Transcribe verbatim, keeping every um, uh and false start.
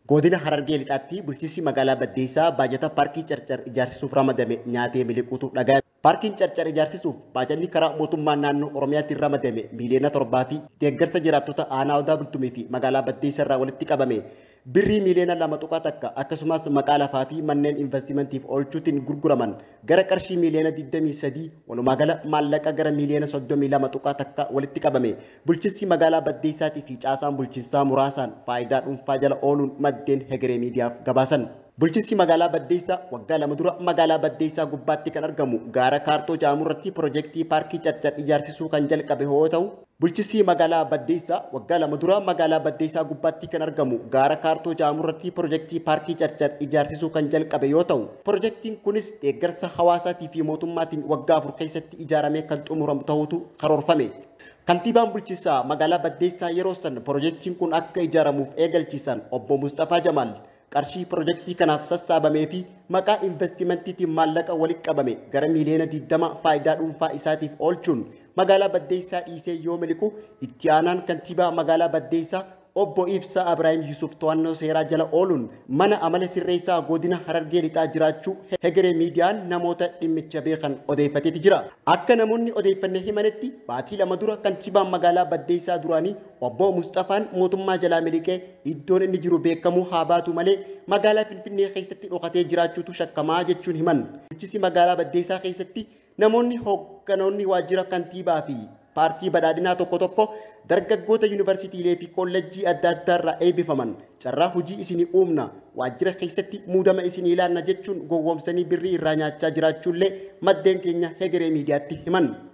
Godina Harargee lixaatti bulchiinsi magaalaa Baddeessaa baajata paarkii Carcar ijaarsisuuf ramadame nyaatee miliquutu dhaga'ame. Paarkiin Carcar ijaarsisuuf baajanni karaa mootummaa naannoo Oromiyaatti ramadame miiliyoona torbaa fi deeggarsa jiraattota aanaa Odaa Bultumee fi magaalaa Baddeessaa irraa walitti qabame. Birrii miiliyoona lama tuqaa takka akkasumas maqaa lafaa fi manneen investimentiif oolchuutiin gurguraman gara qarshii miiliyoona digdamii sadii walumaa gala maallaqa gara miiliyoona soddomii lama tuqaa takka walitti qabame. Bulchiinsi magaalaa Baddeessaatii fi caasaan bulchiinsaa muraasaan faayidaa dhuunfaa jala ooluun maddeen hegeree miidiyaaf gabaasan. Bulchiinsi magaalaa Baddeessaa waggaa lama dura magaalaa Baddeessaa gubbaatti kan argamu gaara kaartoo jaamurratti piroojeektii paarkii Carcar ijaarsisuu kan jalqabe yoo ta'u, bulchiinsi magaalaa Baddeessaa waggaa lama dura magaalaa Baddeessaa gubbaatti kan argamu gaara kaartoo jaamurratti piroojeektii paarkii Carcar ijaarsisuu kan jalqabe yoo ta'u, piroojeektiin kunis deeggarsa hawaasaatii fi mootummaatiin waggaa afur keessatti ijaaramee kan xumuramu ta'utu karoorfame. Kantiibaan bulchiinsaa magaalaa Baddeessaa yeroo san piroojeektiin kun akka ijaaramuuf eegalchiisan obbo Mustafaa Jamaal qarshii piroojeektii kanaaf sassaabamee fi maqaa investimentiitiin maallaqa walitti qabame gara miiliyoona digdama faayidaa dhuunfaa isaatiif oolchuun magaalaa Baddeessaa dhiisee yoo miliqu itti aanaan kantiibaa magaalaa Baddeessaa obbo Ibsaa Ibraahim Yusuf to'annoo seeraa jala ooluun mana amala sirreessaa godina Harargee lixaa jiraachuu hegeree miidiyaan namoota dhimmicha beekan odeeffateeti jira. Akka namoonni odeeffannee himanitti baatii lama dura kantiibaan magaalaa Baddeessaa duraanii obbo Mustafaan mootummaa jalaa miliqee iddoon inni jiru beekamuu haa baatu malee magaalaa Finfinnee keessatti dhokatee jiraachuutu shakkamaa jechuun himan. Bulchiinsi magaalaa Baddeessaa keessatti namoonni hoogganoonni waajjira kantiibaa fi paartii badhaadhinaa tokko tokko dargaggoota yuunivarsiitiilee fi kolleejjii adda addaa irraa eebbifaman carraa hojii isinii uumna waajjira keessatti muudama isinii ilaanna jechuun gowwoomsanii birrii irraa nyaachaa jiraachuullee maddeen keenya hegeree miidiyaatti himan.